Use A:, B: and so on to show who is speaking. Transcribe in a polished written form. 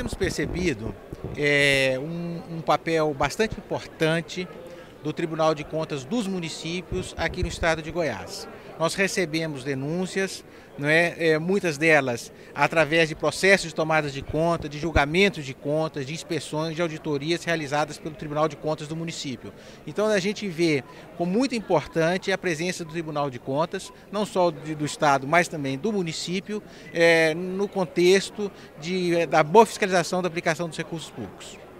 A: temos percebido um papel bastante importante do Tribunal de Contas dos municípios aqui no estado de Goiás. Nós recebemos denúncias, muitas delas através de processos de tomadas de conta, de julgamentos de contas, de inspeções, de auditorias realizadas pelo Tribunal de Contas do município. Então a gente vê como muito importante a presença do Tribunal de Contas, não só do estado, mas também do município, no contexto da boa fiscalização da aplicação dos recursos públicos.